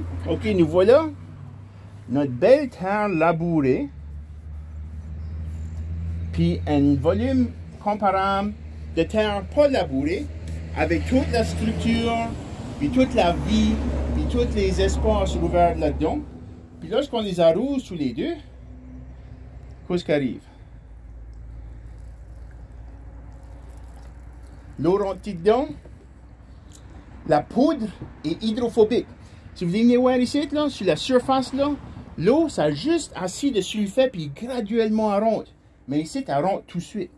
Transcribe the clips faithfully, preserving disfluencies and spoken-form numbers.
Ok, nous voilà. Notre belle terre labourée. Puis un volume comparable de terre pas labourée. Avec toute la structure, puis toute la vie, puis tous les espaces ouverts là-dedans. Puis lorsqu'on les arrose tous les deux, qu'est-ce qui arrive? L'eau rentre dedans. La poudre est hydrophobique. Si vous venez voir ici, là, sur la surface, là, l'eau, ça a juste assis dessus le fait, puis graduellement elle rentre. Mais ici, elle rentre tout de suite.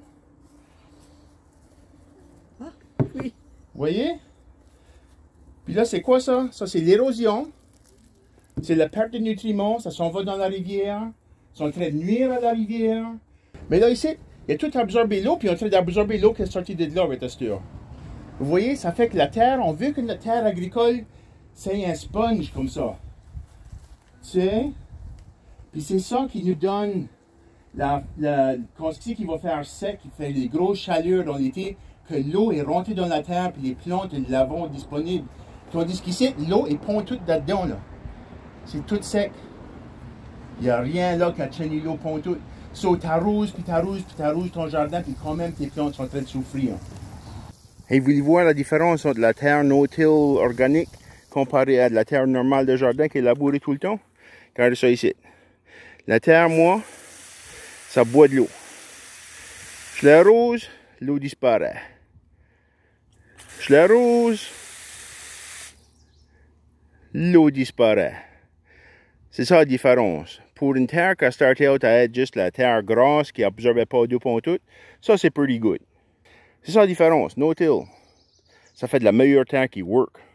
Ah, oui. Vous voyez? Puis là, c'est quoi ça? Ça, c'est l'érosion. C'est la perte de nutriments. Ça s'en va dans la rivière. Ils sont en train de nuire à la rivière. Mais là, ici, il y a tout absorbé l'eau, puis ils sont en train d'absorber l'eau qui est sortie de là avec la sture. Vous voyez, ça fait que la terre, on veut que notre terre agricole, c'est un sponge comme ça. Tu sais? Puis c'est ça qui nous donne la, la quantité qui va faire sec, qui fait les grosses chaleurs dans l'été, que l'eau est rentrée dans la terre, puis les plantes l'avons disponible. Tandis qu'ici, l'eau est pond toute là-dedans, là. C'est tout sec. Il n'y a rien là qui a tenu l'eau pond toute. So, t'arroses, puis t'arroses, puis t'arroses ton jardin, puis quand même tes plantes sont en train de souffrir. Et vous voulez voir la différence entre la terre no-till organique comparée à la terre normale de jardin qui est labourée tout le temps? Regardez ça ici. La terre, moi, ça boit de l'eau. Je l'arrose, l'eau disparaît. Je l'arrose, l'eau disparaît. C'est ça la différence. Pour une terre qui a starté out à être juste la terre grasse qui n'absorbait pas d'eau pour tout, ça c'est pretty good. C'est ça la différence, no-till. Ça fait de la meilleure terre qui work.